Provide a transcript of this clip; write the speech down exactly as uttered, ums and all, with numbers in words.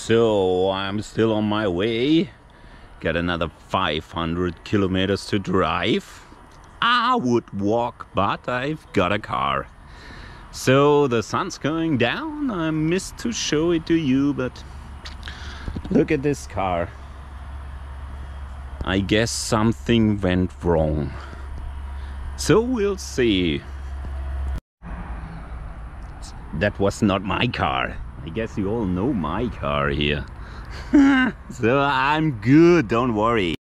So I'm still on my way. Got another five hundred kilometers to drive. I would walk, but I've got a car. So the sun's going down. I missed to show it to you, but look at this car. I guess something went wrong. So we'll see. That was not my car. I guess you all know my car here. So I'm good, don't worry.